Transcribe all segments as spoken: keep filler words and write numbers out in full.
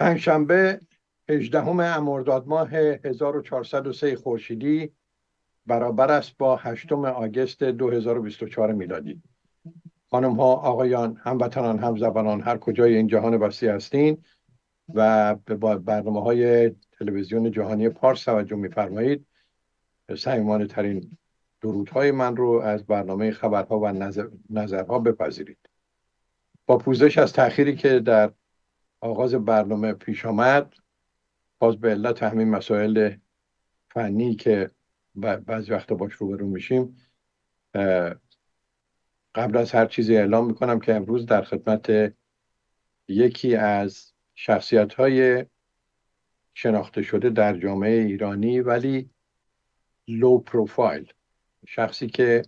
پنجشنبه هجدهم مرداد ماه هزار و چهارصد و سه خورشیدی برابر است با هشتم آگوست دو هزار و بیست و چهار میلادی. خانم ها، آقایان، هموطنان، همزبانان، هر کجای این جهان وسیع هستین و به برنامه های تلویزیون جهانی پارس توجه می‌فرمایید، صمیمانه ترین درودهای من رو از برنامه خبرها و نظر، نظرها بپذیرید. با پوزش از تأخیری که در آغاز برنامه پیش آمد، باز به علت همین مسائل فنی که بعضی وقتا باش روبرو میشیم، قبل از هر چیزی اعلام میکنم که امروز در خدمت یکی از شخصیت‌های شناخته شده در جامعه ایرانی ولی لو پروفایل، شخصی که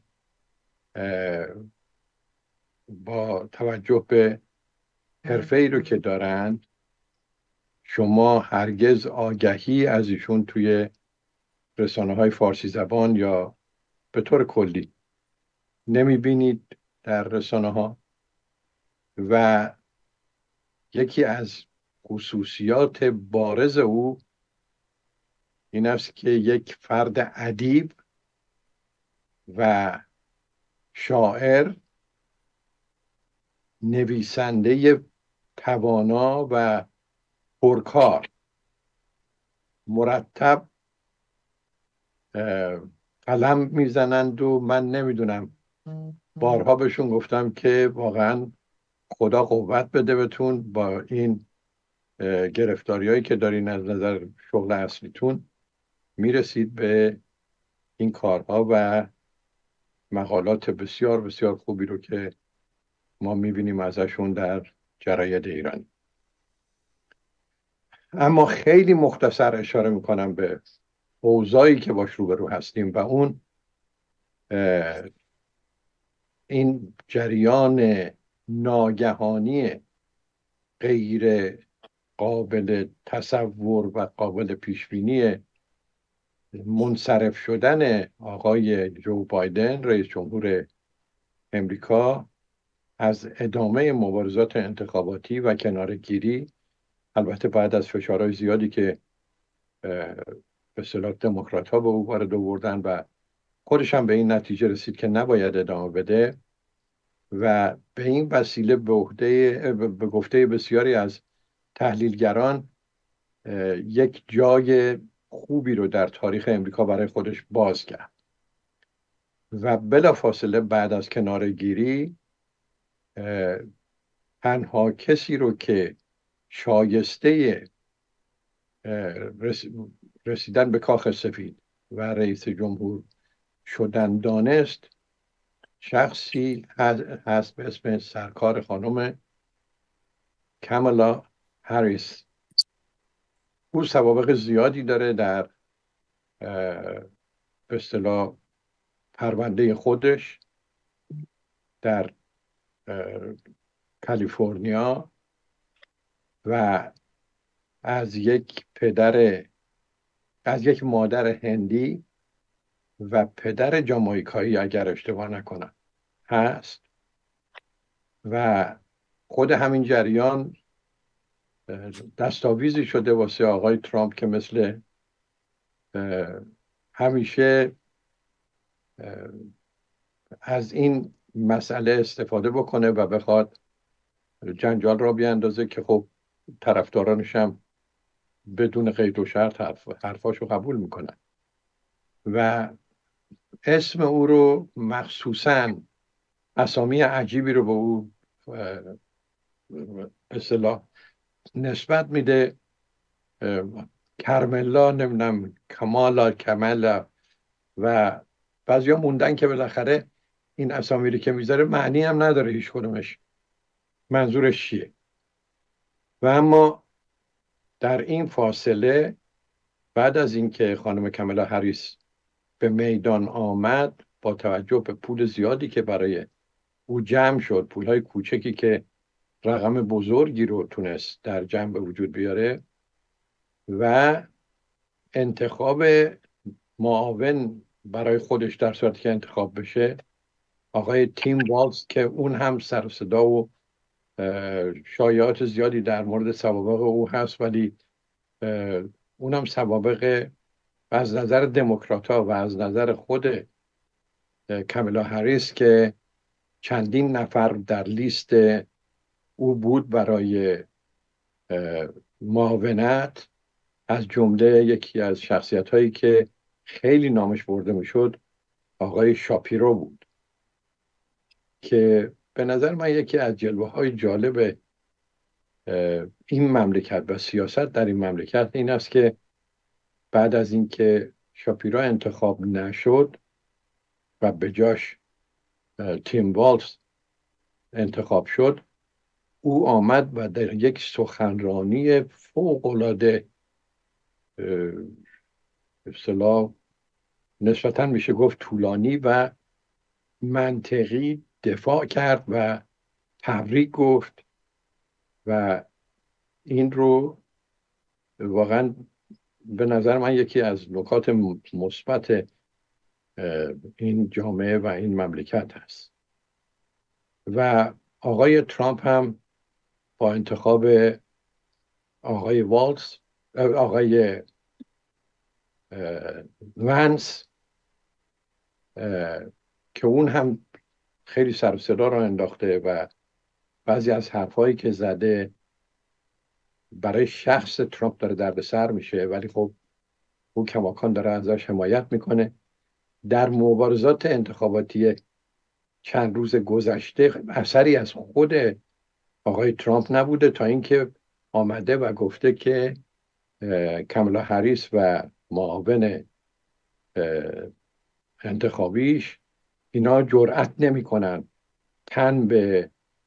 با توجه به حرفه‌ای رو که دارند شما هرگز آگهی از ایشون توی رسانه‌های فارسی زبان یا به طور کلی نمی‌بینید در رسانه‌ها. و یکی از خصوصیات بارز او این است که یک فرد ادیب و شاعر، نویسنده توانا و پرکار، مرتب قلم میزنند و من نمیدونم، بارها بهشون گفتم که واقعا خدا قوت بده بهتون با این گرفتاری هایی که دارین از نظر شغل اصلیتون میرسید به این کارها و مقالات بسیار بسیار خوبی رو که ما میبینیم ازشون در جراید ایرانی. اما خیلی مختصر اشاره میکنم به اوضاعی که باش روبرو هستیم و اون این جریان ناگهانی غیر قابل تصور و قابل پیشبینی منصرف شدن آقای جو بایدن رئیس جمهور امریکا از ادامه مبارزات انتخاباتی و کناره‌گیری، البته بعد از فشارهای زیادی که به اصطلاح دموکرات ها به او وارد آوردن و خودش هم به این نتیجه رسید که نباید ادامه بده و به این وسیله به عهده به گفته بسیاری از تحلیلگران یک جای خوبی رو در تاریخ امریکا برای خودش باز کرد و بلافاصله بعد از کناره‌گیری تنها کسی رو که شایسته رسیدن به کاخ سفید و رئیس جمهور شدن دانست شخصی هست به اسم سرکار خانم کامالا هریس. او سوابق زیادی داره در به اصطلاح پرونده خودش در کالیفرنیا و از یک پدر از یک مادر هندی و پدر جامائیکایی اگر اشتباه نکنم هست و خود همین جریان دستاویزی شده واسه آقای ترامپ که مثل همیشه از این مسئله استفاده بکنه و بخواد جنجال را بیاندازه که خب طرفدارانش هم بدون قید و شرط حرف حرفاشو قبول میکنن و اسم او رو مخصوصاً اسامی عجیبی رو به او به اصطلاح نسبت میده، کرملا، نمیدونم کمالا، کمالا، و بعضیا موندن که بالاخره این اسامی رو که میذاره معنی هم نداره هیچ کدومش منظورش چیه. و اما در این فاصله بعد از اینکه خانم کامالا هریس به میدان آمد با توجه به پول زیادی که برای او جمع شد، پولهای کوچکی که رقم بزرگی رو تونست در جمع به وجود بیاره و انتخاب معاون برای خودش در صورتی که انتخاب بشه آقای تیم والز که اون هم سر و صدا و شایعات زیادی در مورد سوابق او هست، ولی اونم سوابق از نظر دموکرات‌ها و از نظر خود کامالا هریس که چندین نفر در لیست او بود برای معاونت، از جمله یکی از شخصیت‌هایی که خیلی نامش برده میشد آقای شاپیرو بود که به نظر من یکی از جلوه‌های جالب این مملکت و سیاست در این مملکت این است که بعد از اینکه شاپیرو انتخاب نشد و به جاش تیم والز انتخاب شد، او آمد و در یک سخنرانی فوق‌العاده به اصطلاح نسبتاً میشه گفت طولانی و منطقی دفاع کرد و تبریک گفت و این رو واقعا به نظر من یکی از نکات مثبت این جامعه و این مملکت هست. و آقای ترامپ هم با انتخاب آقای والز آقای ونس که اون هم خیلی سر و صدا را انداخته و بعضی از حرفایی که زده برای شخص ترامپ داره دردسر میشه، ولی خب او کماکان داره ازش حمایت میکنه. در مبارزات انتخاباتی چند روز گذشته اثری از خود آقای ترامپ نبوده تا اینکه آمده و گفته که کامالا هریس و معاون انتخابیش اینا جرأت نمی کنن تن به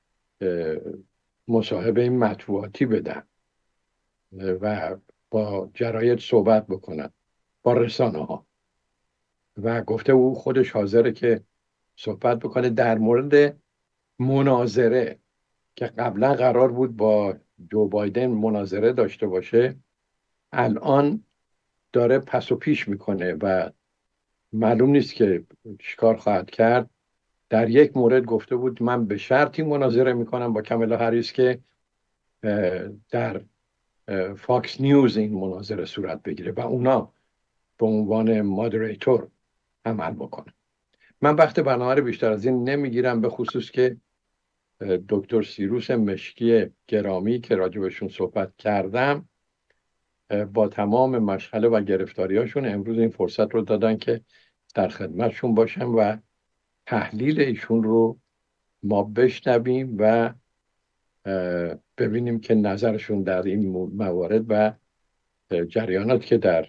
مصاحبه مطبوعاتی بدن و با جراید صحبت بکنن، با رسانه ها، و گفته او خودش حاضره که صحبت بکنه در مورد مناظره که قبلا قرار بود با جو بایدن مناظره داشته باشه، الان داره پس و پیش میکنه و معلوم نیست که چیکار خواهد کرد. در یک مورد گفته بود من به شرطی مناظره میکنم با کامالا هریس که در فاکس نیوز این مناظره صورت بگیره و اونا به عنوان مادریتور عمل بکنه. من وقت برنامه رو بیشتر از این نمیگیرم، به خصوص که دکتر سیروس مشکی گرامی که راجبشون صحبت کردم با تمام مشغله و گرفتاریاشون امروز این فرصت رو دادن که در خدمتشون باشم و تحلیل ایشون رو ما بشنویم و ببینیم که نظرشون در این موارد و جریانات که در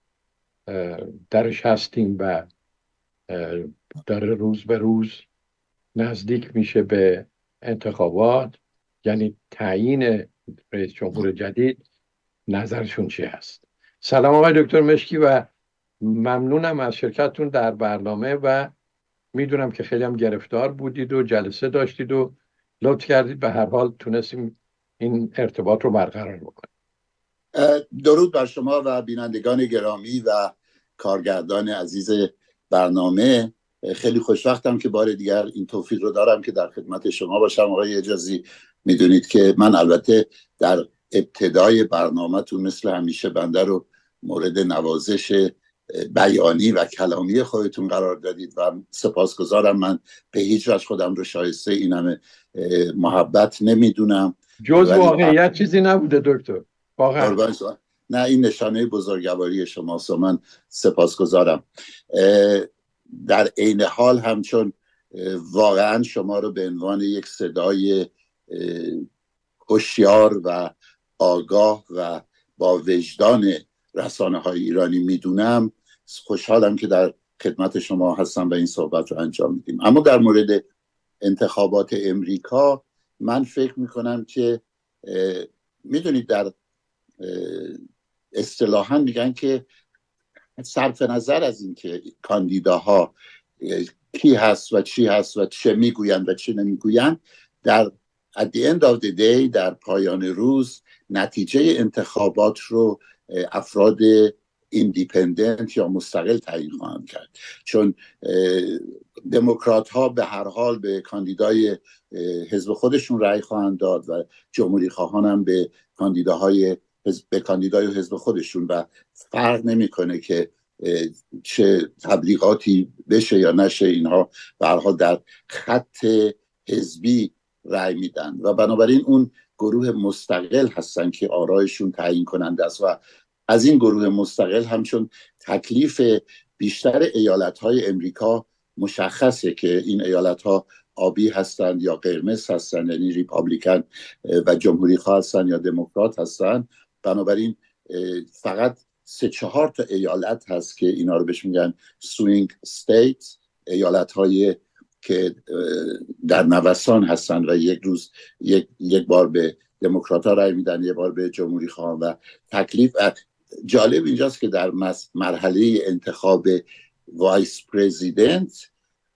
درش هستیم و داره روز به روز نزدیک میشه به انتخابات، یعنی تعیین رئیس جمهور جدید، نظرشون چی هست. سلام آقای دکتر مشکی و ممنونم از شرکتتون در برنامه و میدونم که خیلی هم گرفتار بودید و جلسه داشتید و لطف کردید، به هر حال تونستیم این ارتباط رو برقرار بکنیم. درود بر شما و بینندگان گرامی و کارگردان عزیز برنامه. خیلی خوشوقتم که بار دیگر این توفیق رو دارم که در خدمت شما باشم. آقای اجازی، میدونید که من البته در ابتدای برنامه‌تون مثل همیشه بنده رو مورد نوازش بیانی و کلامی خودتون قرار دادید و سپاسگزارم. من به هیچ وجه خودم رو شایسته این همه محبت نمیدونم. جز واقعیت چیزی نبوده دکتر، واقعا. نه، این نشانه بزرگواری شماست و من سپاسگزارم. در عین حال همچون واقعا شما رو به عنوان یک صدای هوشیار و آگاه و با وجدان رسانه های ایرانی میدونم، خوشحالم که در خدمت شما هستم و این صحبت رو انجام میدیم. اما در مورد انتخابات امریکا من فکر میکنم که میدونید در اصطلاحاً میگن که صرف نظر از این که کاندیداها کی هست و چی هست و چه میگویند و چه نمیگویند، در at the end of the day در پایان روز نتیجه انتخابات رو افراد ایندیپندنت یا مستقل تعیین خواهند کرد، چون دموکرات ها به هر حال به کاندیدای حزب خودشون رأی خواهند داد و جمهوری خواهان هم به کاندیداهای حزب به کاندیدای حزب خودشون و فرق نمیکنه که چه تبلیغاتی بشه یا نشه، اینها به هر حال در خط حزبی رأی میدن و بنابراین اون گروه مستقل هستن که آرایشون تعیین کننده است و از این گروه مستقل همچون تکلیف بیشتر ایالت‌های امریکا مشخصه که این ایالت‌ها آبی هستند یا قرمز هستند، یعنی ریپابلیکن و جمهوری خواه هستند یا دموکرات هستند. بنابراین فقط سه چهار تا ایالت هست که اینا رو بهش میگن سوینگ استیت، ایالت‌های که در نوسان هستند و یک روز یک, یک بار به دموکرات ها رای میدن، یک بار به جمهوری خواه. و تکلیف جالب اینجاست که در مرحله انتخاب وایس پرزیدنت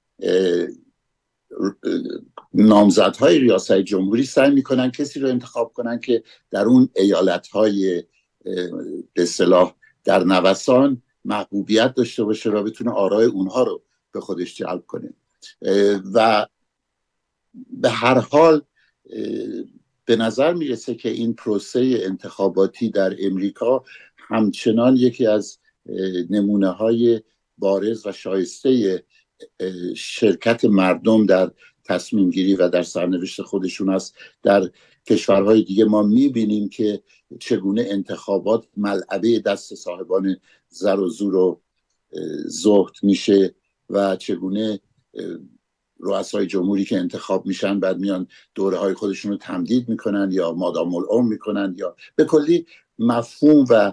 نامزدهای ریاست جمهوری سعی میکنن کسی رو انتخاب کنن که در اون ایالت‌های به اصطلاح در نوسان محبوبیت داشته باشه و بتونه آرای اونها رو به خودش جلب کنه. و به هر حال به نظر میرسه که این پروسه انتخاباتی در امریکا همچنان یکی از نمونه های بارز و شایسته شرکت مردم در تصمیم گیری و در سرنوشت خودشون است. در کشورهای دیگه ما میبینیم که چگونه انتخابات ملعبه دست صاحبان زر و زور و زهد میشه و چگونه رؤسای جمهوری که انتخاب میشن بعد میان دوره های خودشون رو تمدید میکنن یا مادام العمر میکنن یا به کلی مفهوم و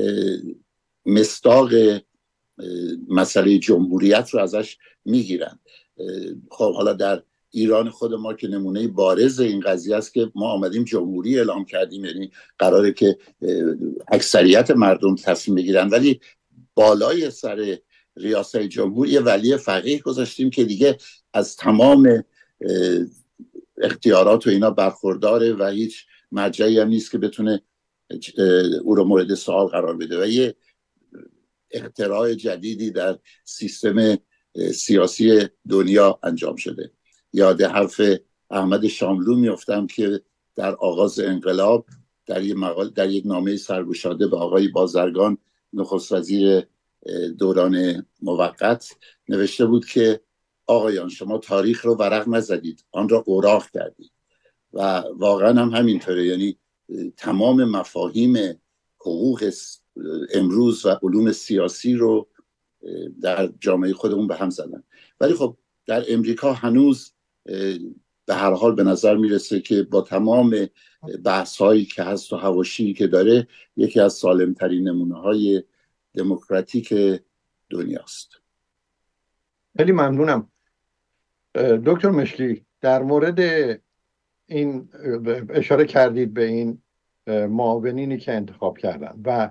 مصداق مسئله جمهوریت رو ازش میگیرن. خب حالا در ایران خود ما که نمونه بارز این قضیه است که ما آمدیم جمهوری اعلام کردیم، یعنی قراره که اکثریت مردم تصمیم بگیرن، ولی بالای سر ریاست جمهور یه ولی فقیه گذاشتیم که دیگه از تمام اختیارات و اینا برخورداره و هیچ مرجعی هم نیست که بتونه او رو مورد سوال قرار بده و یه اختراع جدیدی در سیستم سیاسی دنیا انجام شده. یاد حرف احمد شاملو میافتم که در آغاز انقلاب در یک مقال در یک نامه سرگشاده به آقای بازرگان نخست وزیر دوران موقت نوشته بود که آقایان شما تاریخ رو ورق نزدید، آن را اوراق کردید. و واقعا هم همینطوره، یعنی تمام مفاهیم حقوق امروز و علوم سیاسی رو در جامعه خودمون به هم زدن. ولی خب در امریکا هنوز به هر حال به نظر میرسه که با تمام بحث هایی که هست و حواشی که داره یکی از سالم ترین نمونه های دموکراتیک دنیاست. خیلی ممنونم دکتر مشلی. در مورد این اشاره کردید به این معاونینی که انتخاب کردن و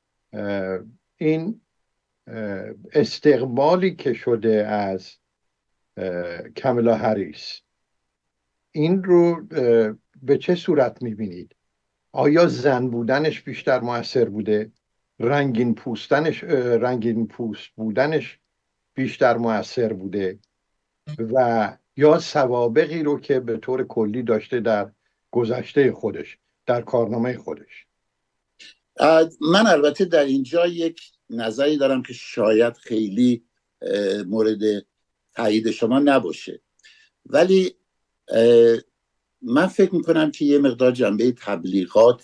این استقبالی که شده از کامالا هریس، این رو به چه صورت میبینید؟ آیا زن بودنش بیشتر مؤثر بوده؟ رنگین پوستنش رنگین پوست بودنش بیشتر مؤثر بوده؟ و یا سوابقی رو که به طور کلی داشته در گذشته خودش، در کارنامه خودش؟ من البته در اینجا یک نظری دارم که شاید خیلی مورد تایید شما نباشه، ولی من فکر میکنم که یه مقدار جنبه تبلیغات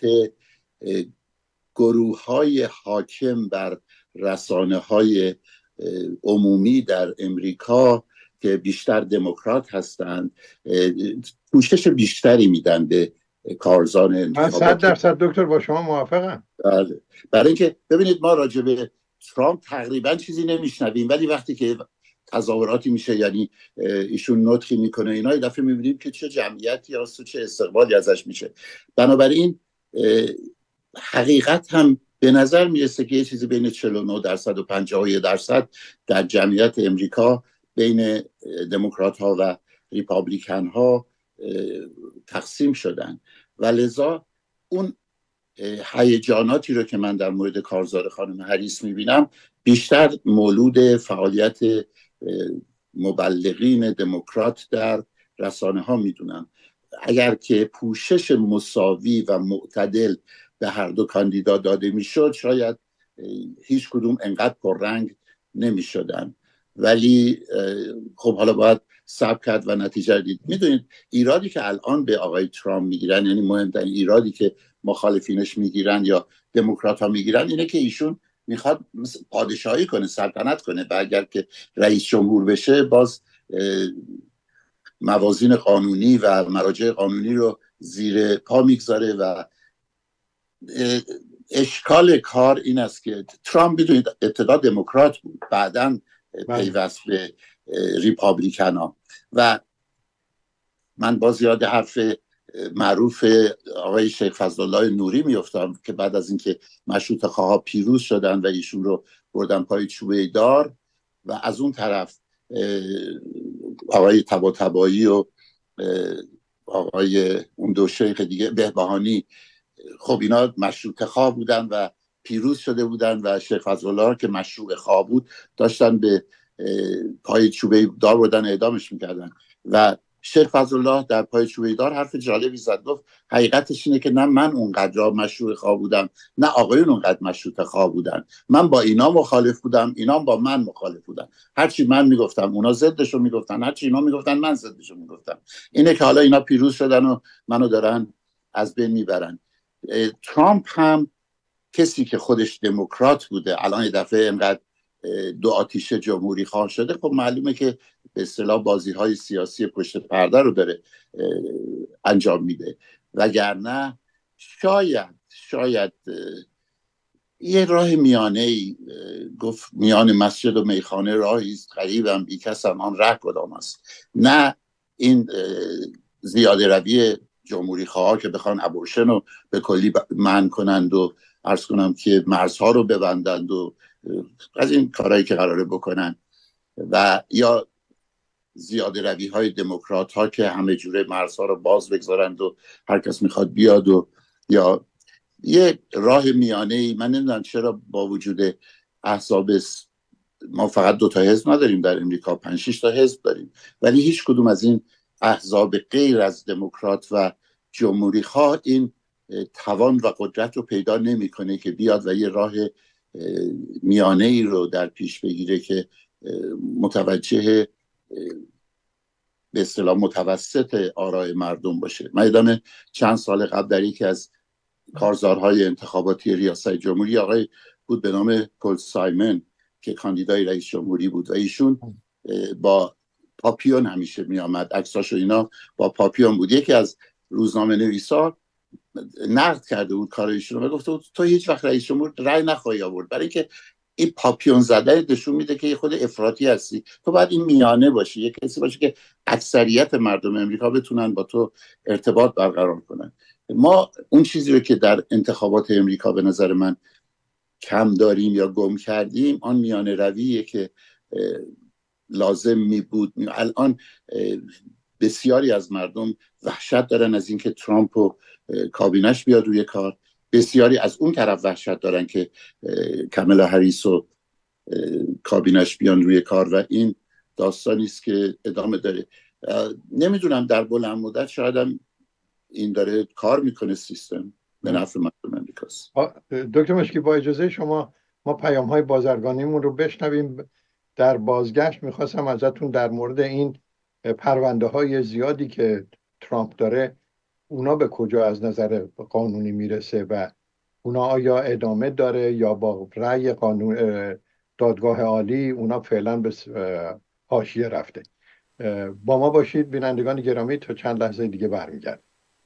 گروه های حاکم بر رسانه های عمومی در امریکا که بیشتر دموکرات هستند پوشش بیشتری میدن به کارزار انتخاباتی. من صد درصد دکتر با شما موافقم. برای اینکه ببینید ما راجع به ترامپ تقریبا چیزی نمیشنویم، ولی وقتی که تظاهراتی میشه یعنی ایشون نطقی میکنه اینا، یه دفعه میبینیم که چه جمعیتی هست و چه استقبالی ازش میشه. بنابراین حقیقت هم به نظر میرسه که یه چیزی بین چهل و نه درصد و پنجاه و یک درصد در جمعیت امریکا بین دموکرات ها و ریپابلیکن ها تقسیم شدن و لذا اون هیجاناتی رو که من در مورد کارزار خانم هریس میبینم بیشتر مولود فعالیت مبلغین دموکرات در رسانه ها میدونم. اگر که پوشش مساوی و معتدل به هر دو کاندیدا داده میشد شاید هیچ کدوم انقدر پررنگ نمیشدن، ولی خب حالا باید صبر کرد و نتیجه دید. میدونید ایرادی که الان به آقای ترامپ میگیرن، یعنی مهمترین ایرادی که مخالفینش میگیرن یا دموکرات ها میگیرن، اینه که ایشون میخواد پادشاهی کنه، سلطنت کنه و اگر که رئیس جمهور بشه باز موازین قانونی و مراجع قانونی رو زیر پا میگذاره و اشکال کار این است که ترامپ بدونید ابتدا دموکرات بود، بعداً پیوست به ریپابلیکن ها و من باز یاد حرف معروف آقای شیخ فضلالله نوری میافتم که بعد از اینکه مشروطه خواها پیروز شدن و ایشون رو بردن پای چوبه دار و از اون طرف آقای طباطبایی و آقای اون دو شیخ دیگه بهبهانی، خب اینا مشروطه خواه بودن و پیروز شده بودن و شیخ فضلالله که مشروع خواه بود داشتن به پای چوبه دار بردن اعدامش میکردن و شیخ فضلالله در پای چوبه دار حرف جالبی زد، گفت حقیقتش اینه که نه من اونقدر مشروع خواه بودم نه آقایون اونقدر مشروط خواه بودن، من با اینا مخالف بودم اینا با من مخالف بودن، هرچی من میگفتم اونا ضدشو میگفتن، هرچی اینا میگفتن من ضدشو میگفتم. اینه که حالا اینا پیروز شدن و منو دارن از بین میبرن. ترامپ هم کسی که خودش دموکرات بوده الان یه دفعه اینقدر دو آتیشه جمهوری خواه شده، خب معلومه که به اصطلاح بازی های سیاسی پشت پرده رو داره انجام میده، وگرنه شاید شاید یه راه میانه ای گفت میان مسجد و میخانه راهی است غریبم بی کسم آن ره کدام است، نه این زیاده روی جمهوری خواه که بخوان ابورشن رو به کلی منع کنند و عرض کنم که مرزها رو ببندند و از این کارهایی که قراره بکنن، و یا زیاده روی های دموکرات ها که همه جوره مرزها رو باز بگذارند و هر کس میخواد بیاد، و یا یه راه میانه ای. من نمیدونم چرا با وجود احزاب، ما فقط دو تا حزب نداریم در امریکا، پنج شش تا حزب داریم، ولی هیچ کدوم از این احزاب غیر از دموکرات و جمهوری خواه این توان و قدرت رو پیدا نمیکنه که بیاد و یه راه میانه ای رو در پیش بگیره که متوجه به اصطلاح متوسط آراء مردم باشه. من یادم چند سال قبل در یکی از کارزارهای انتخاباتی ریاست جمهوری آقای بود به نام پل سایمن که کاندیدای رئیس جمهوری بود و ایشون با پاپیون همیشه می آمد، عکساشو اینا با پاپیون بود. یکی از روزنامه نویسا نقد کرده بود کار ایشون و گفته بود تو هیچ وقت رئیس جمهور رأی نخواهی آورد، برای اینکه این پاپیون زده نشون میده که خود افراطی هستی، تو باید این میانه باشی، یک کسی باشی که اکثریت مردم امریکا بتونن با تو ارتباط برقرار کنن. ما اون چیزی رو که در انتخابات امریکا به نظر من کم داریم یا گم کردیم آن میانه رویه که لازم می بود. الان بسیاری از مردم وحشت دارن از اینکه ترامپ و کابینش بیاد روی کار، بسیاری از اون طرف وحشت دارن که کاملا هریس و کابینش بیان روی کار و این داستانی است که ادامه داره. نمیدونم در بلند مدت شاید هم این داره کار میکنه سیستم به نفع مردم امریکاست. دکتر مشکی با اجازه شما ما پیام های بازرگانیمون رو بشنویم. در بازگشت میخواستم ازتون در مورد این پرونده های زیادی که ترامپ داره اونا به کجا از نظر قانونی میرسه و اونا آیا ادامه داره یا با رأی قانون دادگاه عالی اونا فعلا به حاشیه رفته. با ما باشید بینندگان گرامی تا چند لحظه دیگه برمیگردیم.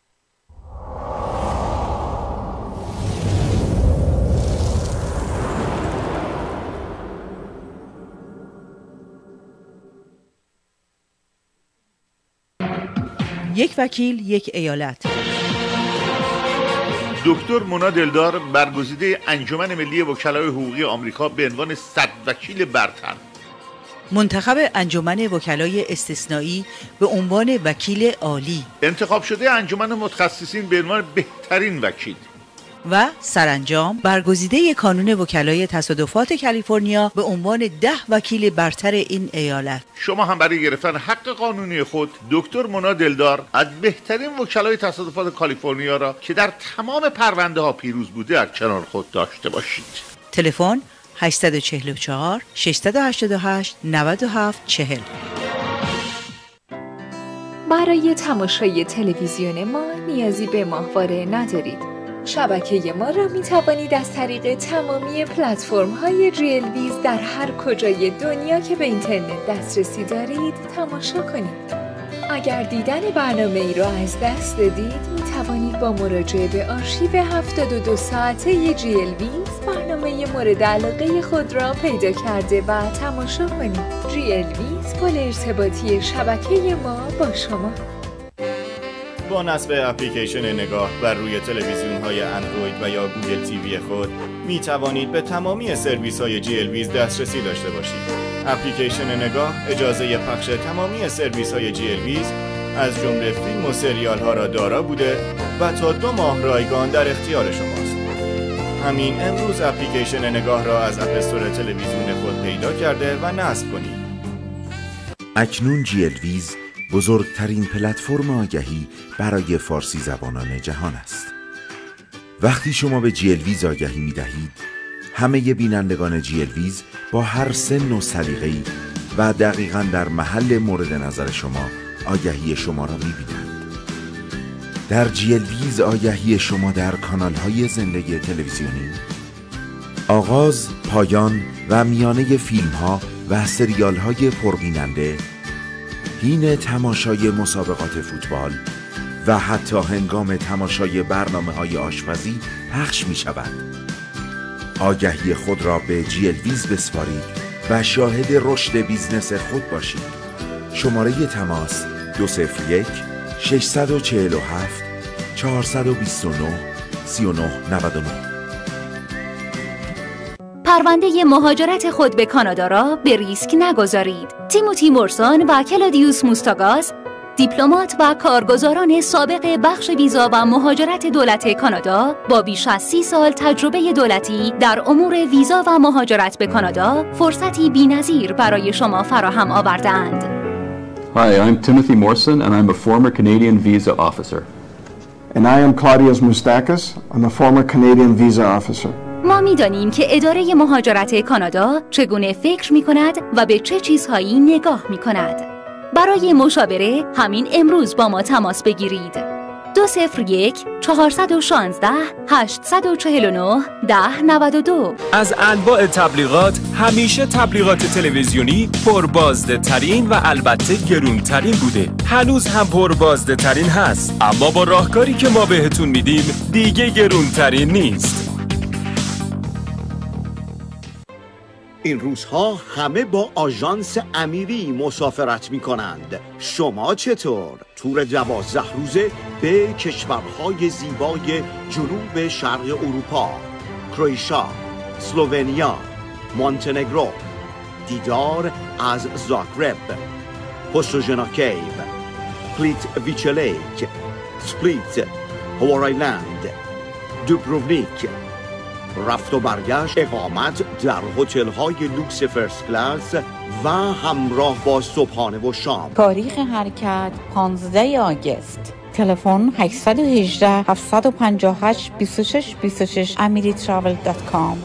یک وکیل یک ایالت. دکتر مونا دلدار برگزیده انجمن ملی وکلای حقوقی آمریکا به عنوان صد وکیل برتر، منتخب انجمن وکلای استثنایی به عنوان وکیل عالی، انتخاب شده انجمن متخصصین به عنوان بهترین وکیل، و سرانجام برگزیده کانون وکلای تصادفات کالیفرنیا به عنوان ده وکیل برتر این ایالت. شما هم برای گرفتن حق قانونی خود دکتر مونا دلدار از بهترین وکلای تصادفات کالیفرنیا را که در تمام پرونده ها پیروز بوده در کنار خود داشته باشید. تلفن هشت چهار چهار شش هشت هشت نه هفت چهل. برای تماشای تلویزیون ما نیازی به ماهواره ندارید. شبکه ما را می توانید از طریق تمامی پلتفرم های ریلویز در هر کجای دنیا که به اینترنت دسترسی دارید تماشا کنید. اگر دیدن برنامه ای را از دست دادید می توانید با مراجعه به آرشیو هفتاد و دو ساعته ریلویز برنامه مورد علاقه خود را پیدا کرده و تماشا کنید. ریلویز پل ارتباطی شبکه ما با شما. با نصب اپلیکیشن نگاه بر روی تلویزیون های اندروید و یا گوگل تیوی خود می توانید به تمامی سرویس های جی ال ویز دسترسی داشته باشید. اپلیکیشن نگاه اجازه پخش تمامی سرویس های جی ال ویز از جمله فیلم و سریال ها را دارا بوده و تا دو ماه رایگان در اختیار شماست. همین امروز اپلیکیشن نگاه را از اپ استور تلویزیون خود پیدا کرده و نصب کنید. اکنون جی ال ویز بزرگترین پلتفرم آگهی برای فارسی زبانان جهان است. وقتی شما به جی ال ویز آگهی می دهید، همه بینندگان جی ال ویز با هر سن و سلیقه‌ای و دقیقاً در محل مورد نظر شما آگهی شما را می بینند. در جی ال ویز آگهی شما در کانال‌های زنده تلویزیونی، آغاز، پایان و میانه فیلم‌ها و سریال‌های پربیننده، حین تماشای مسابقات فوتبال و حتی هنگام تماشای برنامه‌های آشپزی پخش می‌شود. آگهی خود را به جی ال ویز بسپارید و شاهد رشد بیزنس خود باشید. شماره تماس دو صفر یک شش چهار هفت چهار دو نه سه نه نه نه. پرونده مهاجرت خود به کانادا را به ریسک نگذارید. تیموتی مورسون و کلادیوس موستاگاس، دیپلمات و کارگزاران سابق بخش ویزا و مهاجرت دولت کانادا با بیش از سی سال تجربه دولتی در امور ویزا و مهاجرت به کانادا، فرصتی بی‌نظیر برای شما فراهم آوردند. Hi, I'm Timothy Morrison and I'm a former Canadian visa officer. And I am Claudius Moustakis. I'm a former Canadian visa officer. ما می‌دانیم که اداره مهاجرت کانادا چگونه فکر می‌کند و به چه چیزهایی نگاه می‌کند. برای مشاوره همین امروز با ما تماس بگیرید. دو صفر یک چهارصد و شانزده هشتصد و چهل و نه ده نود و دو. از انواع تبلیغات همیشه تبلیغات تلویزیونی پربازده ترین و البته گرون ترین بوده. هنوز هم پربازده ترین هست، اما با راهکاری که ما بهتون میدیم دیگه گرون ترین نیست. این روزها همه با آژانس امیری مسافرت می کنند. شما چطور؟ تور دوازده روزه به کشورهای زیبای جنوب شرق اروپا، کرواتیا، اسلوونیا، مونتنگرو، دیدار از زاگرب، پوستوژنا کیو، پلیت ویچلیک، سپلیت، هوارایلند، دوبروونیک، رفت و برگشت، اقامت در هتل‌های لوکس فرست کلاس و همراه با صبحانه و شام. تاریخ حرکت پانزده آگوست. تلفن هشت یک هشت هفت پنج هشت دو شش دو شش امری تراول دات کام.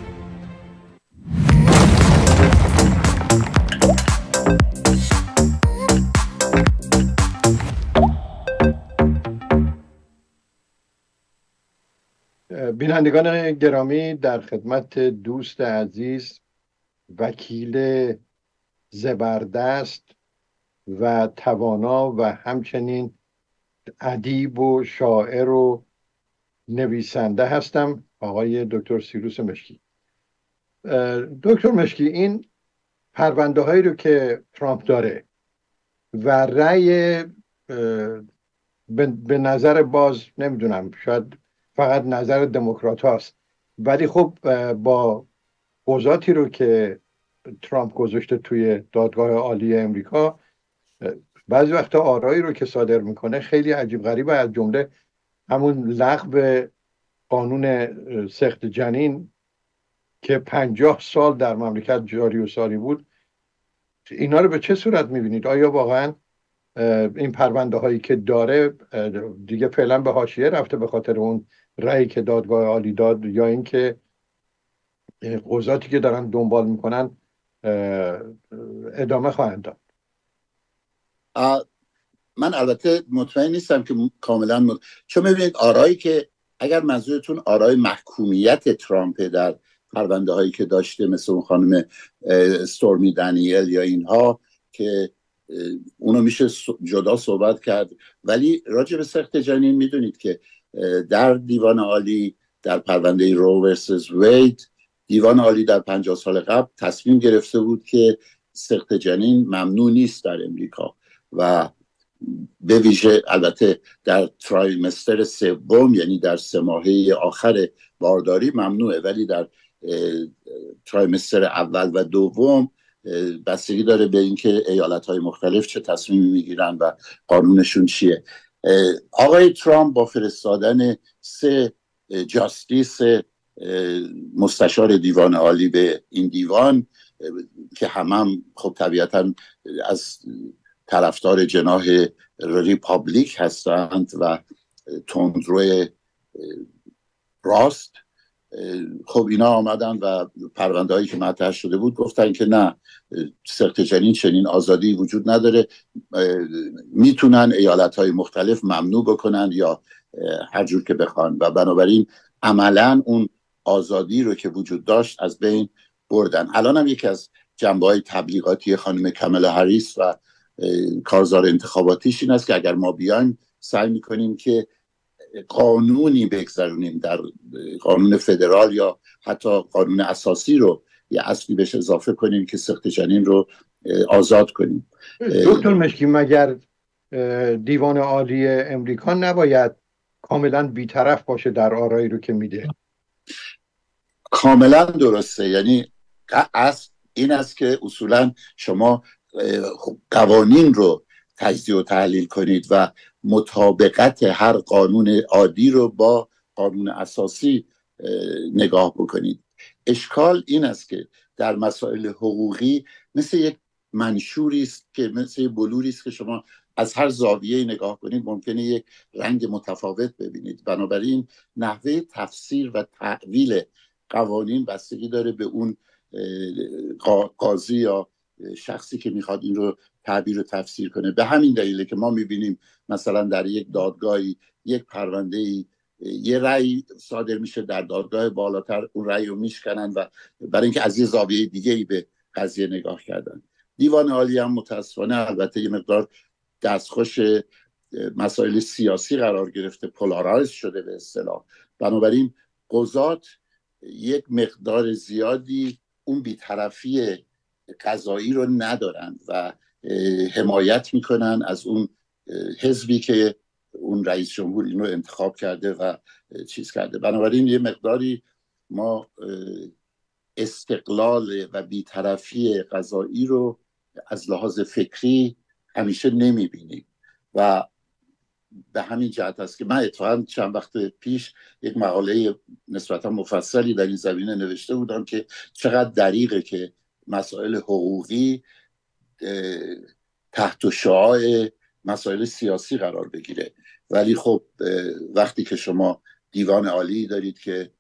بینندگان گرامی، در خدمت دوست عزیز وکیل زبردست و توانا و همچنین ادیب و شاعر و نویسنده هستم، آقای دکتر سیروس مشکی. دکتر مشکی، این پرونده هایی رو که ترامپ داره و رأی به نظر باز نمیدونم، شاید فقط نظر دموکرات هاست، ولی خب با قضاتی رو که ترامپ گذاشته توی دادگاه عالی امریکا، بعضی وقتا آرایی رو که صادر میکنه خیلی عجیب غریبه. از جمله همون لغو قانون سخت جنین که پنجاه سال در مملکت جاری و ساری بود، اینا رو به چه صورت میبینید؟ آیا واقعا این پرونده هایی که داره دیگه فعلا به حاشیه رفته به خاطر اون رأیی که دادگاه عالی داد، یا اینکه قضاتی که دارن دنبال میکنن ادامه خواهند داد؟ من البته مطمئن نیستم که کاملا مط... چون میبینید آرایی که اگر منظورتون آرای محکومیت ترامپ در پرونده هایی که داشته، مثل اون خانم استورمی دنیل یا اینها، که اونو میشه جدا صحبت کرد، ولی راجع به سخت جنین میدونید که در دیوان عالی در پرونده رو ورسس وید، دیوان عالی در پنجاه سال قبل تصمیم گرفته بود که سخت جنین ممنوع نیست در امریکا و به ویژه البته در ترایمستر سوم، یعنی در سه ماهه آخر بارداری ممنوعه، ولی در ترایمستر اول و دوم بستگی داره به اینکه ایالت‌های مختلف چه تصمیمی میگیرن و قانونشون چیه. آقای ترامپ با فرستادن سه جاستیس مستشار دیوان عالی به این دیوان که همه هم خب طبیعتا از طرفدار جناح ریپابلیک هستند و تندرو راست، خب اینا آمدن و پرونده هایی که مطرح شده بود گفتن که نه، سخت جنین چنین آزادی وجود نداره، میتونن ایالت های مختلف ممنوع بکنن یا هر جور که بخوان، و بنابراین عملا اون آزادی رو که وجود داشت از بین بردن. الان هم یکی از جنبه های تبلیغاتی خانم کامالا هریس و کارزار انتخاباتیش این است که اگر ما بیایم سعی میکنیم که قانونی بگذارونیم، در قانون فدرال یا حتی قانون اساسی رو یه اصلی بهش اضافه کنیم که سخت جنین رو آزاد کنیم. دکتر مشکی، مگر دیوان عالی امریکا نباید کاملا بیطرف باشه در آرایی رو که میده؟ کاملا درسته، یعنی اصل این است که اصولا شما قوانین رو تجزیه و تحلیل کنید و مطابقت هر قانون عادی رو با قانون اساسی نگاه بکنید. اشکال این است که در مسائل حقوقی مثل یک منشوری است که مثل بلوری است که شما از هر زاویه نگاه کنید ممکنه یک رنگ متفاوت ببینید. بنابراین نحوه تفسیر و تعویل قوانین بستگی داره به اون قاضی یا شخصی که میخواد این رو تعبیر و تفسیر کنه. به همین دلیله که ما میبینیم مثلا در یک دادگاهی یک پرونده‌ای یه رأی صادر میشه، در دادگاه بالاتر اون رأی رو میشکنن و برای اینکه از یه زاویه دیگه‌ای به قضیه نگاه کردن. دیوان عالی هم متاسفانه البته یه مقدار دستخوش مسائل سیاسی قرار گرفته، پولارایز شده به اصطلاح. بنابراین قضات یک مقدار زیادی اون بی‌طرفی قضایی رو ندارن و حمایت میکنن از اون حزبی که اون رئیس جمهور این رو انتخاب کرده و چیز کرده. بنابراین یه مقداری ما استقلال و بی‌طرفی قضایی رو از لحاظ فکری همیشه نمیبینیم و به همین جهت است که من اتفاقا چند وقت پیش یک مقاله نسبتا مفصلی در این زمینه نوشته بودم که چقدر دریغه که مسائل حقوقی تحت شعاع مسائل سیاسی قرار بگیره. ولی خب وقتی که شما دیوان عالی دارید که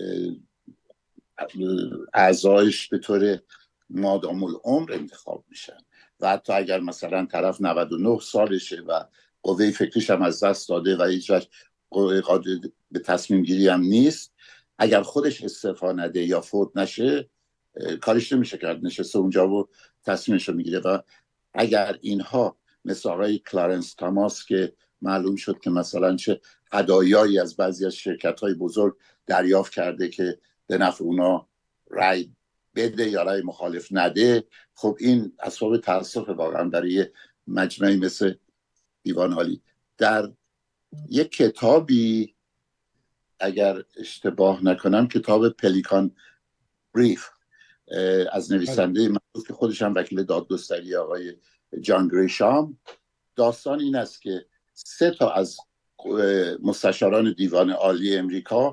اعضایش به طور مادام العمر انتخاب میشن و حتی اگر مثلا طرف نود و نه سالشه و قوه فکریش هم از دست داده و هیچ وقت قادر به تصمیم گیری هم نیست، اگر خودش استعفا نده یا فوت نشه کارش نمیشه کرد، نشسته اونجا و تصمیمش رو میگیره. و اگر اینها مثل آقای کلارنس تاماس که معلوم شد که مثلا چه هدایایی از بعضی از شرکت‌های بزرگ دریافت کرده که به نفع اونا رای بده یا رای مخالف نده، خب این اسباب تأسف واقعا برای مجمعی مثل دیوان عالی. در یک کتابی اگر اشتباه نکنم، کتاب پلیکان بریف از نویسنده معروف که خودش هم وکیل دادگستری آقای جان گریشام، داستان این است که سه تا از مستشاران دیوان عالی امریکا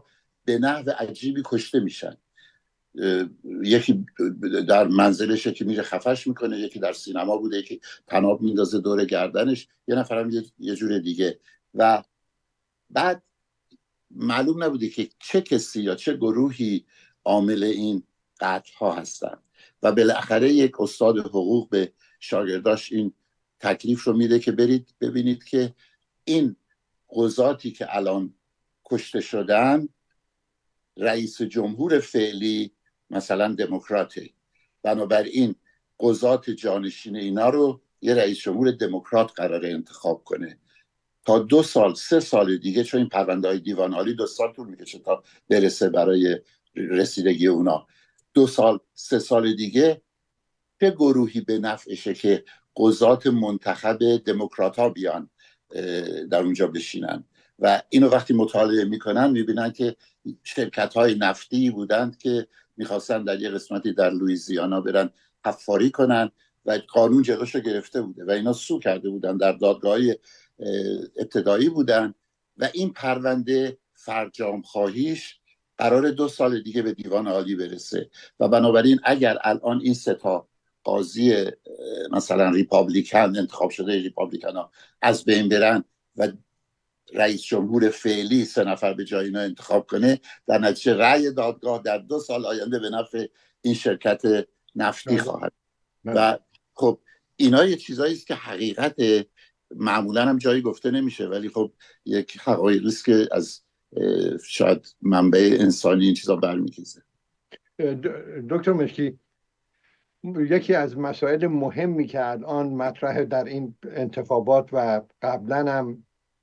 به نحو عجیبی کشته میشن. یکی در منزلشه که میره خفش میکنه، یکی در سینما بوده، یکی طناب میندازه دور گردنش، یه نفرم یه،, یه جور دیگه. و بعد معلوم نبوده که چه کسی یا چه گروهی عامل این قتل ها هستن. و بالاخره یک استاد حقوق به شاگرداش این تکلیف رو میده که برید ببینید که این قضاتی که الان کشته شدن، رئیس جمهور فعلی مثلا دموکراته، بنابراین قضات جانشین اینا رو یه رئیس جمهور دموکرات قراره انتخاب کنه تا دو سال سه سال دیگه، چون این پرونده های دیوان عالی دو سال طول میکشه تا برسه برای رسیدگی اونا، دو سال سه سال دیگه چه گروهی به نفعشه که قضات منتخب دموکرات ها بیان در اونجا بشینن. و اینو وقتی مطالعه میکنن میبینن که شرکت های نفتی بودند که میخواستن در یه قسمتی در لوئیزیانا برن حفاری کنن و قانون جلوشو گرفته بوده و اینا سو کرده بودن، در دادگاه ابتدایی بودن و این پرونده فرجام خواهیش قرار دو سال دیگه به دیوان عالی برسه. و بنابراین اگر الان این سه تا قاضی مثلا ریپابلیکن انتخاب شده ریپابلیکن ها از بین برن و رئیس جمهور فعلی سه نفر به جای اینا انتخاب کنه، در نتیجه رأی دادگاه در دو سال آینده به نفع این شرکت نفتی خواهد. و خب اینا یه چیزایی است که حقیقت معمولا هم جایی گفته نمیشه، ولی خب یک حقایقی است که از شاید منبع انسانی این چیزا برمی‌خیزه. دکتر مشکی، یکی از مسائل مهمی که الان مطرح در این انتخابات و قبلا هم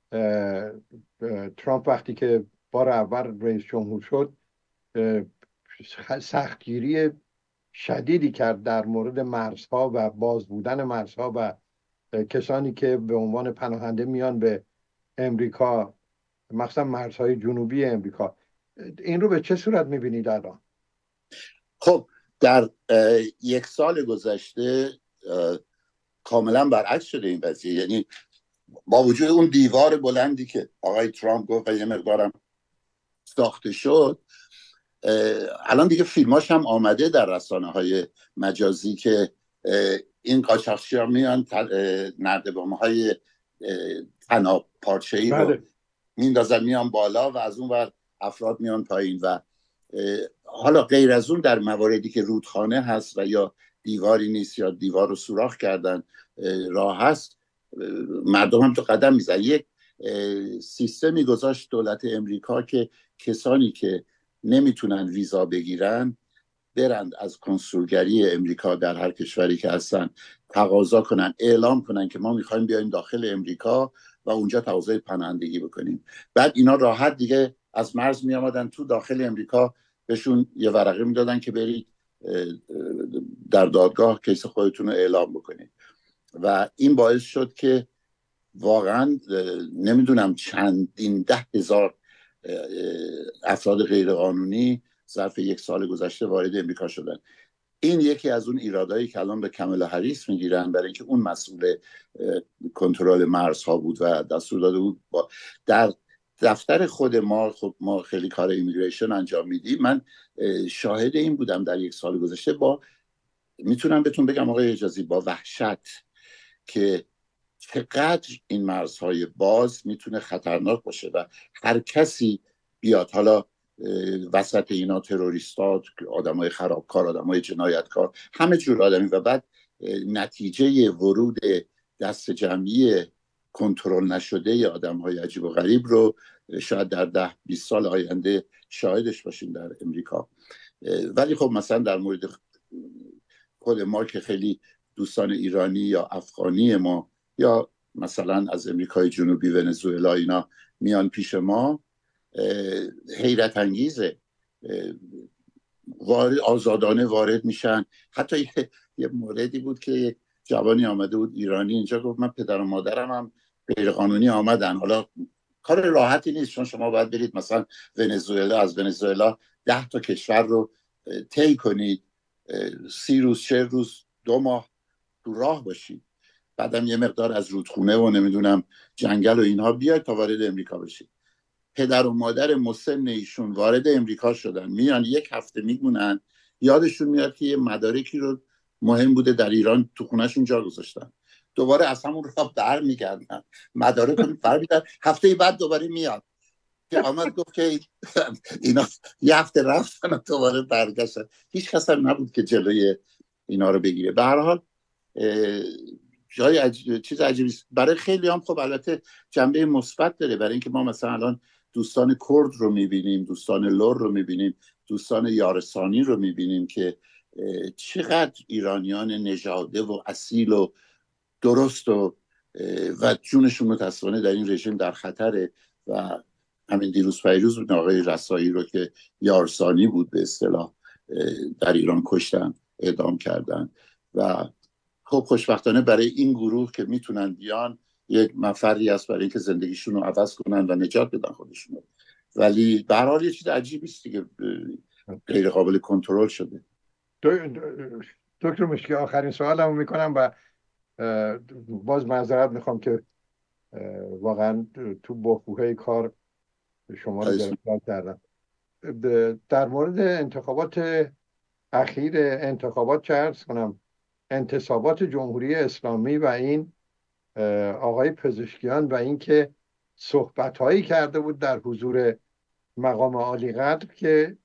ترامپ وقتی که بار اول رئیس جمهور شد سختگیری شدیدی کرد در مورد مرزها و باز بودن مرزها و کسانی که به عنوان پناهنده میان به امریکا، مخصوصا مرزهای جنوبی امریکا. این رو به چه صورت میبینید الان؟ خب در یک سال گذشته کاملا برعکس شده این قضیه. یعنی با وجود اون دیوار بلندی که آقای ترامپ گفت و یه مقدارم ساخته شد، الان دیگه فیلماش هم آمده در رسانه های مجازی که این قاچاقچی ها میان نردبان های طناب پارچه‌ای رو میندازن میان بالا و از اون ور افراد میان پایین. و حالا غیر از اون در مواردی که رودخانه هست و یا دیواری نیست یا دیوار رو سوراخ کردن راه هست، مردم هم تو قدم میزن. یک سیستمی گذاشت دولت امریکا که کسانی که نمیتونن ویزا بگیرن برند از کنسولگری امریکا در هر کشوری که هستن تقاضا کنن، اعلام کنن که ما میخوایم بیایم داخل امریکا و اونجا تقاضای پناهندگی بکنیم. بعد اینا راحت دیگه از مرز میامدن تو داخل امریکا، بهشون یه ورقه میدادن که برید در دادگاه کیس خودتون رو اعلام بکنید. و این باعث شد که واقعا نمیدونم چندین ده هزار افراد غیرقانونی ظرف یک سال گذشته وارد امریکا شدن. این یکی از اون ایرادایی که الان به کامالا هریس میگیرن، برای اینکه اون مسئول کنترل مرزها بود و دستور داده بود. با در دفتر خود ما خب ما خیلی کار ایمیگریشن انجام میدیم. من شاهد این بودم در یک سال گذشته، با میتونم بهتون بگم آقای حجازی با وحشت، که چقدر این مرزهای باز میتونه خطرناک باشه و هر کسی بیاد، حالا وسط اینا تروریستات، آدمای خرابکار، آدمای جنایتکار، همه جور آدمی، و بعد نتیجه ورود دست جمعی کنترل نشده ی آدم‌های عجیب و غریب رو شاید در ده بیست سال آینده شاهدش باشیم در امریکا. ولی خب مثلا در مورد خود ما که خیلی دوستان ایرانی یا افغانی ما یا مثلا از امریکای جنوبی ونزوئلا اینا میان پیش ما، حیرت انگیزه، وارد آزادانه وارد میشن. حتی یه, یه موردی بود که یک جوانی آمده بود ایرانی اینجا، گفت من پدر و مادرم هم غیر قانونی آمدن. حالا کار راحتی نیست، چون شما باید برید مثلا ونزوئلا، از ونزوئلا ده تا کشور رو طی کنید، سی روز چه روز دو ماه تو راه باشید، بعدم یه مقدار از رودخونه و نمیدونم جنگل و اینها بیاید تا وارد امریکا بشید. پدر و مادر مسن ایشون وارد امریکا شدن، میان یک هفته میمونن، یادشون میاد که یه مدارکی رو مهم بوده در ایران تو خونهشون جا گذاشتن، دوباره از همون راه بر میگردن، مدارک رو بر میدن، هفته بعد دوباره میاد که آمد گفت که اینا یه هفته رفتن و دوباره برگشتن. هیچ کس هم نبود که جلوی اینا رو بگیره. به هر حال جای عج... چیز عجیبی برای خیلی هم خب البته جنبه مثبت داره، برای اینکه ما مثلا الان دوستان کرد رو میبینیم، دوستان لور رو میبینیم، دوستان یارسانی رو میبینیم که چقدر ایرانیان نژاده و اصیل و درست و و جونشون متاسفانه در این رژیم در خطره. و همین دیروز پیروز بود آقای رسایی رو که یارسانی بود به اصطلاح در ایران کشتن، اعدام کردن. و خب خوشبختانه برای این گروه که میتونن بیان یک مفری است برای اینکه زندگیشون رو عوض کنن و نجات بدن خودشون. ولی به هر حال یه چیز عجیبی است دیگه، غیر قابل کنترل شده. دکتر مشکی آخرین سوالمو میکنم و باز معذرت میخوام که واقعا تو بحبوحه کار شما رو گرفتار کردم. در مورد انتخابات اخیر انتخابات چه عرض کنم انتصابات جمهوری اسلامی و این آقای پزشکیان و این که صحبت هایی کرده بود در حضور مقام عالی قدر که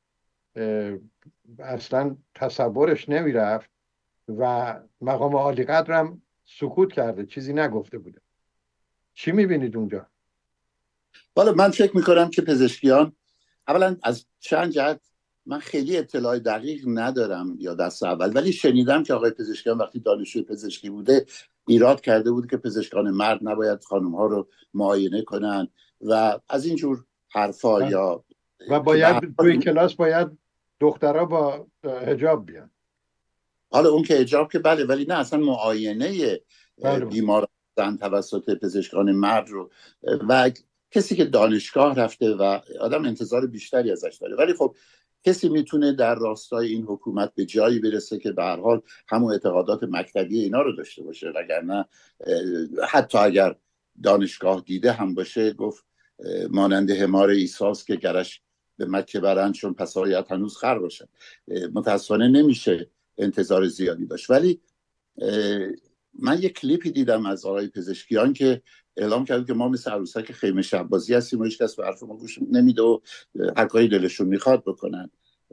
اصلا تصورش نمی رفت و مقام عالی قدر هم سکوت کرده، چیزی نگفته بوده. چی می بینید اونجا؟ بالا من فکر می کنم که پزشکیان اولا از چند جهت من خیلی اطلاع دقیق ندارم یا دست اول، ولی شنیدم که آقای پزشکیان وقتی دانشجوی پزشکی بوده ایراد کرده بود که پزشکان مرد نباید خانم ها رو معاینه کنن و از اینجور حرفا. یا و باید توی کلاس باید دخترها با حجاب بیان. حالا اون که حجاب که بله، ولی نه اصلا معاینه بیماران توسط پزشکان مرد رو و کسی که دانشگاه رفته و آدم انتظار بیشتری ازش داره. ولی خب کسی میتونه در راستای این حکومت به جایی برسه که به هر حال همون اعتقادات مکتبی اینا رو داشته باشه، وگرنه حتی اگر دانشگاه دیده هم باشه گفت مانند حمار ایساس که گرش به مکه برند چون پس آیت هنوز خر باشه. متاسفانه نمیشه انتظار زیادی داشت. ولی من یک کلیپی دیدم از آقای پزشکیان که اعلام کرد که ما مثل عروسک خیمه شب بازی هستیم و هیچ کس به حرف ما گوش نمیده و هر کاری دلشون میخواد بکنن.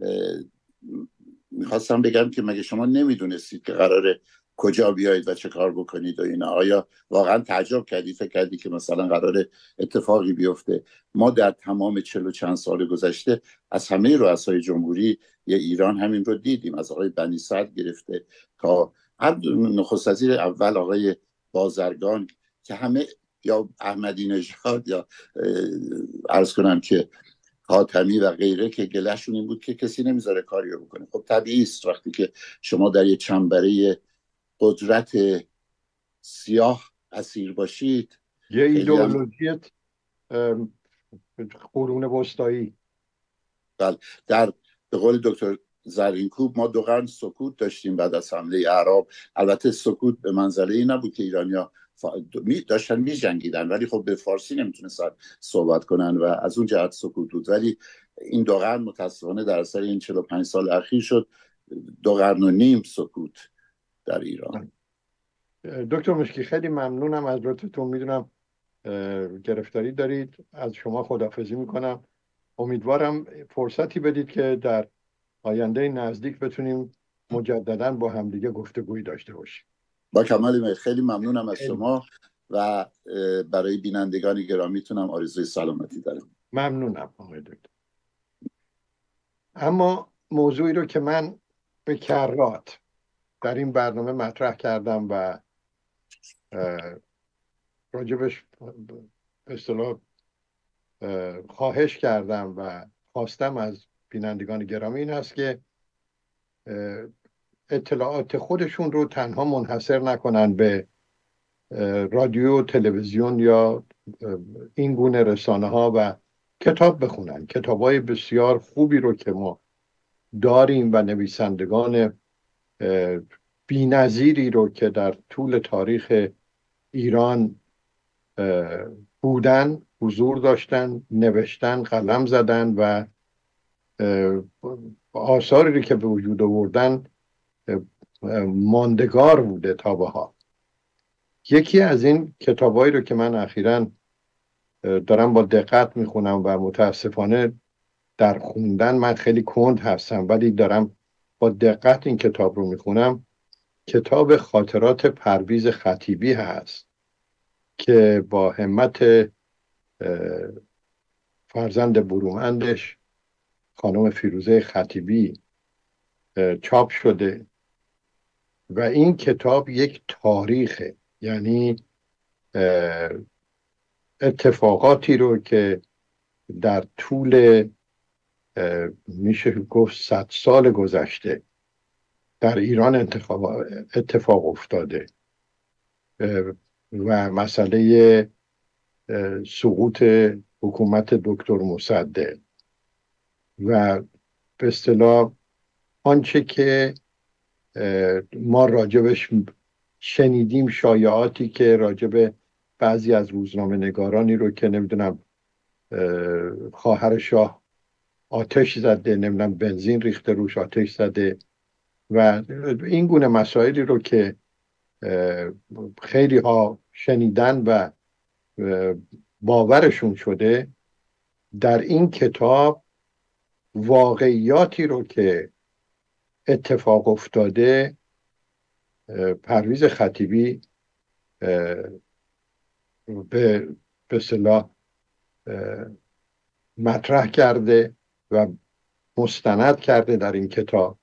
میخواستم بگم که مگه شما نمیدونستید که قراره کجا بیایید و چه کار بکنید و اینا؟ آیا واقعا تعجب کردی فکر کردی که مثلا قراره اتفاقی بیفته؟ ما در تمام چل و چند سال گذشته از همه رؤسای جمهوری ایران همین رو دیدیم، از آقای بنی صدر گرفته تا نخست وزیر اول آقای بازرگان که همه یا احمدی نژاد یا عرض کنم که حاتمی و غیره که گلهشون این بود که کسی نمیذاره کاری رو بکنه. خب طبیعی است وقتی که شما در یه چنبره قدرت سیاه اسیر باشید. یه ایدئولوژیت قرون وسطایی. بله، در به قول دکتر زرینکوب ما دو قرن سکوت داشتیم بعد از حمله اعراب. البته سکوت به منزله ای نبود که ایرانیا داشتن می جنگیدن، ولی خب به فارسی نمیتونستن صحبت کنن و از اون جهت سکوت بود. ولی این دو قرن متاسفانه در اثر این چهل و پنج سال اخیر شد دو قرن و نیم سکوت در ایران. دکتر مشکی خیلی ممنونم از لطفتون. میدونم گرفتاری دارید، از شما خداحافظی میکنم. امیدوارم فرصتی بدید که در آینده نزدیک بتونیم مجددا با همدیگه گفتگویی داشته باشیم. با کمال میل. خیلی ممنونم از شما و برای بینندگان گرامیتونم آرزوی سلامتی دارم. ممنونم آقای دکتر. اما موضوعی رو که من به کرات در این برنامه مطرح کردم و راجبش به اصطلاح خواهش کردم و خواستم از بینندگان گرامی این هست که اطلاعات خودشون رو تنها منحصر نکنن به رادیو، تلویزیون یا این گونه رسانه ها و کتاب بخونن. کتاب های بسیار خوبی رو که ما داریم و نویسندگان بی‌نظیری رو که در طول تاریخ ایران بودن، حضور داشتن، نوشتن، قلم زدن و آثاری رو که به وجود آوردن ماندگار بوده تا بها. یکی از این کتابایی رو که من اخیراً دارم با دقت میخونم و متاسفانه در خوندن من خیلی کند هستم، ولی دارم با دقت این کتاب رو میخونم، کتاب خاطرات پرویز خطیبی هست که با همت فرزند برومندش خانم فیروزه خطیبی چاپ شده و این کتاب یک تاریخه، یعنی اتفاقاتی رو که در طول میشه گفت صد سال گذشته در ایران اتفاق افتاده و مسئله سقوط حکومت دکتر مصدق و به اصطلاح آنچه که ما راجبش شنیدیم، شایعاتی که راجب بعضی از روزنامه نگارانی رو که نمیدونم خواهر شاه آتش زده، نمیدونم بنزین ریخته روش آتش زده و این گونه مسائلی رو که خیلی ها شنیدن و باورشون شده، در این کتاب واقعیاتی رو که اتفاق افتاده پرویز خطیبی به به اصطلاح مطرح کرده و مستند کرده در این کتاب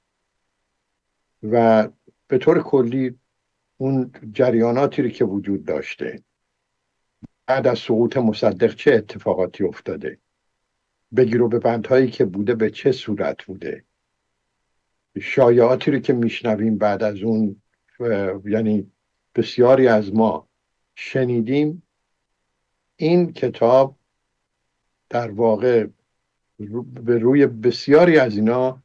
و به طور کلی اون جریاناتی رو که وجود داشته بعد از سقوط مصدق چه اتفاقاتی افتاده، بگیر و ببندهایی که بوده به چه صورت بوده، شایعاتی رو که میشنویم بعد از اون، یعنی بسیاری از ما شنیدیم. این کتاب در واقع به روی بسیاری از اینا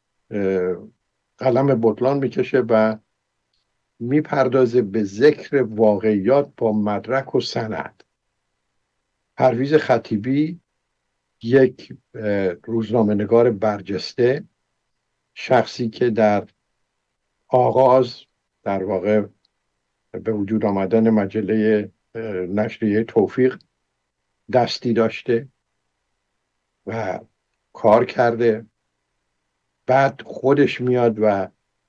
قلم بطلان میکشه و میپردازه به ذکر واقعیات با مدرک و سند. پرویز خطیبی یک روزنامه نگار برجسته، شخصی که در آغاز در واقع به وجود آمدن مجله نشریه توفیق دستی داشته و کار کرده، بعد خودش میاد و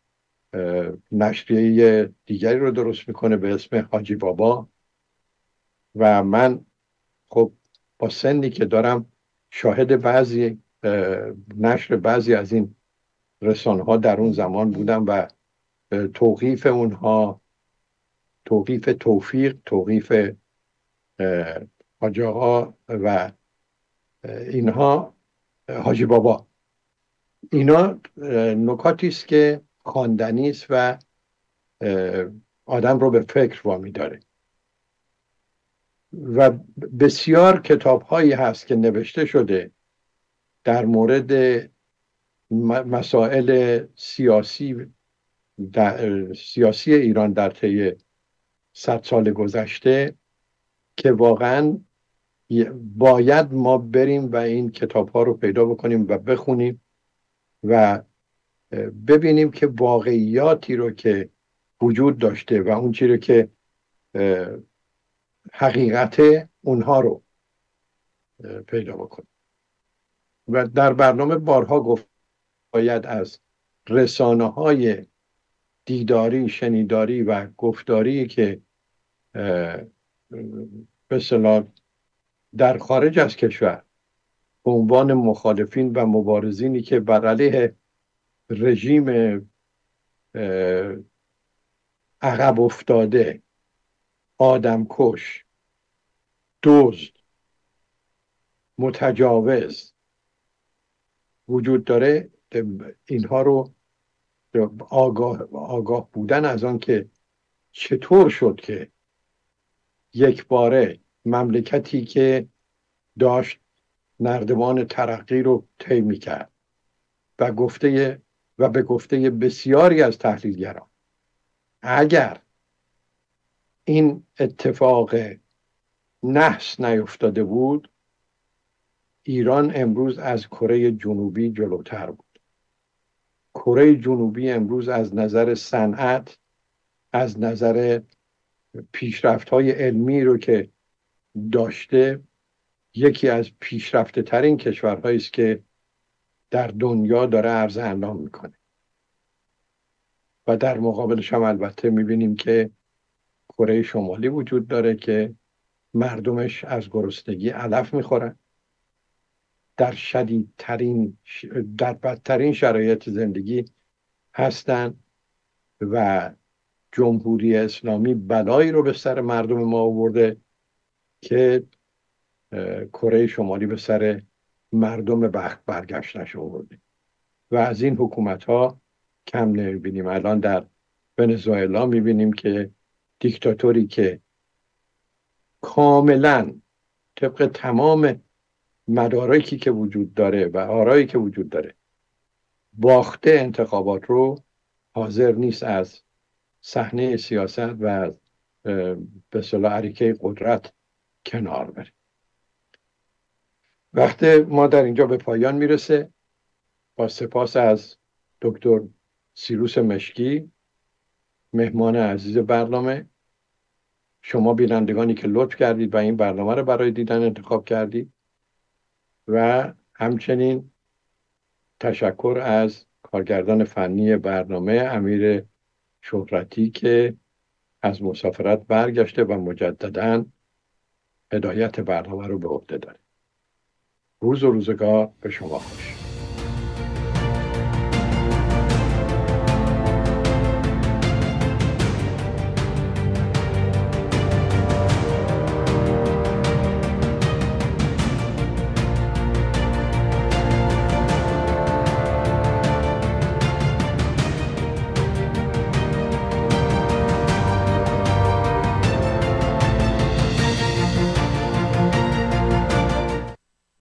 نشریه دیگری رو درست میکنه به اسم حاجی بابا و من خب با سنی که دارم شاهد بعضی نشر بعضی از این رسانه ها در اون زمان بودم و توقیف اونها، توقیف توفیق، توقیف حاجی آقا و اینها حاجی بابا، اینا نکاتی است که خواندنی است و آدم رو به فکر وامی داره و بسیار کتاب هایی هست که نوشته شده در مورد مسائل سیاسی در سیاسی ایران در طی صد سال گذشته که واقعا باید ما بریم و این کتاب ها رو پیدا بکنیم و بخونیم و ببینیم که واقعیاتی رو که وجود داشته و اون چیزی رو که حقیقت اونها رو پیدا بکنیم. و در برنامه بارها گفت باید از رسانه های دیداری، شنیداری و گفتاری که به اصطلاح در خارج از کشور به عنوان مخالفین و مبارزینی که بر علیه رژیم عقب افتاده، آدمکش، دزد، متجاوز وجود داره، اینها رو آگاه, آگاه بودن از آن که چطور شد که یک باره مملکتی که داشت نردبان ترقی رو طی می‌کرد و گفته و به گفته بسیاری از تحلیلگران اگر این اتفاق نحس نیفتاده بود، ایران امروز از کره جنوبی جلوتر بود. کره جنوبی امروز از نظر صنعت، از نظر پیشرفت‌های علمی رو که داشته، یکی از پیشرفته ترین کشورهایی است که در دنیا داره عرض اعلام میکنه. و در مقابلش هم البته میبینیم که کره شمالی وجود داره که مردمش از گرسنگی علف میخورن، در شدیدترین در بدترین شرایط زندگی هستن و جمهوری اسلامی بلایی رو به سر مردم ما آورده که کره شمالی به سر مردم بخت برگشتش آورده. و از این حکومت ها کم نمیبینیم. الان در ونزوئلا میبینیم که دیکتاتوری که کاملا طبق تمام مدارکی که وجود داره و آرایی که وجود داره باخته انتخابات رو، حاضر نیست از صحنه سیاست و از به اصطلاح اریکه قدرت کنار بره. وقت ما در اینجا به پایان میرسه. با سپاس از دکتر سیروس مشکی، مهمان عزیز برنامه، شما بینندگانی که لطف کردید و این برنامه رو برای دیدن انتخاب کردید، و همچنین تشکر از کارگردان فنی برنامه امیر شهرتی که از مسافرت برگشته و مجدداً هدایت برنامه رو به عهده داره. روز و روزگار به شما خوش.